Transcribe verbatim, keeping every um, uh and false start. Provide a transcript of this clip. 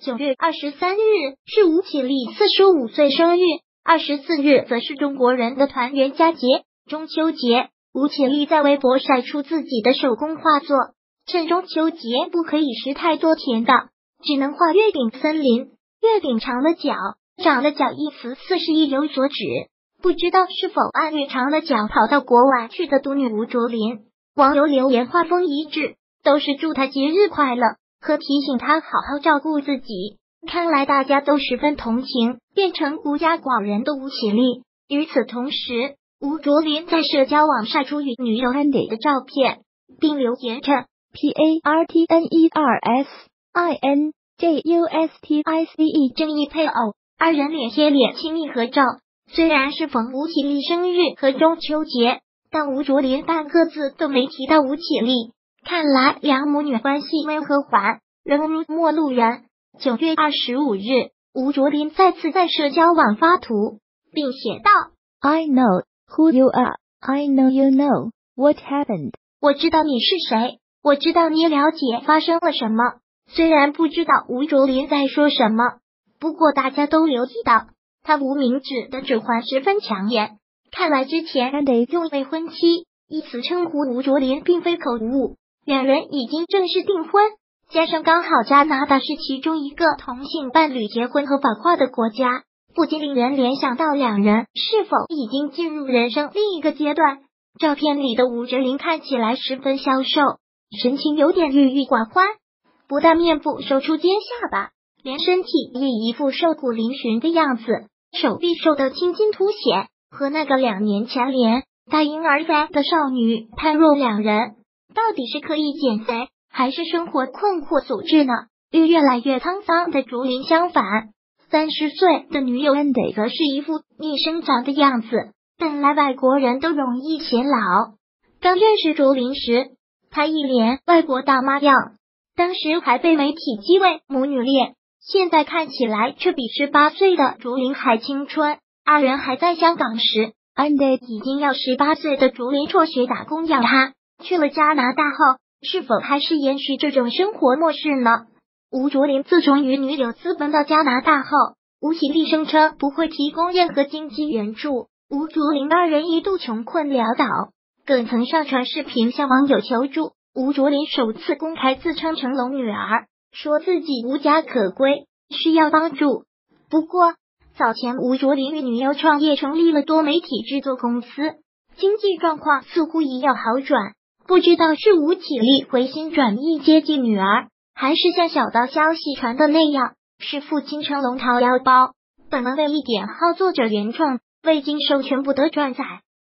九月二十三日是吴绮莉四十五岁生日，二十四日则是中国人的团圆佳节中秋节。吴绮莉在微博晒出自己的手工画作，趁中秋节不可以吃太多甜的，只能画月饼森林。月饼长了脚，长了脚一词似是意有所指，不知道是否暗喻长了脚跑到国外去的独女吴卓林。网友留言画风一致，都是祝她节日快乐和提醒她好好照顾自己。看来大家都十分同情变成孤家寡人的吴绮莉。与此同时，吴卓林在社交网晒出与女友 Andy 的照片，并留言着 P A R T N E R S I N J U S T I C E 正义配偶，二人脸贴脸亲密合照。虽然是逢吴绮莉生日和中秋节，但吴卓林半个字都没提到吴绮莉，看来两母女关系没和缓，仍如陌路人。九月二十五日，吴卓林再次在社交网发图，并写道 I know who you are, I know you know what happened。 我知道你是谁，我知道你了解发生了什么。虽然不知道吴卓林在说什么，不过大家都留意到他无名指的指环十分抢眼，看来之前 Andy 用未婚妻一词称呼吴卓林并非口误，两人已经正式订婚。加上刚好加拿大是其中一个同性伴侣结婚合法化的国家，不禁令人联想到两人是否已经进入人生另一个阶段。照片里的吴卓林看起来十分消瘦，神情有点郁郁寡欢，不但面部收出尖下巴，连身体也一副瘦骨嶙峋的样子，手臂瘦得青筋凸显，和那个两年前连大婴儿肥的少女判若两人。到底是刻意减肥还是生活困惑所致呢？与越来越沧桑的卓林相反，三十岁的女友 Andy 则是一副逆生长的样子。本来外国人都容易显老，刚认识卓林时，她一脸外国大妈样，当时还被媒体讥为母女恋，现在看起来却比十八岁的卓林还青春。二人还在香港时， Andy 已经要十八岁的卓林辍学打工养她，去了加拿大后是否还是延续这种生活模式呢？吴卓林自从与女友私奔到加拿大后，吴绮莉声称不会提供任何经济援助，吴卓林二人一度穷困潦倒，更曾上传视频向网友求助。吴卓林首次公开自称成龙女儿，说自己无家可归，需要帮助。不过早前吴卓林与女友创业成立了多媒体制作公司，经济状况似乎已有好转。不知道是吴绮莉回心转意接近女儿，还是像小道消息传的那样，是父亲成龙掏腰包。本文为一点号作者原创，未经授权不得转载。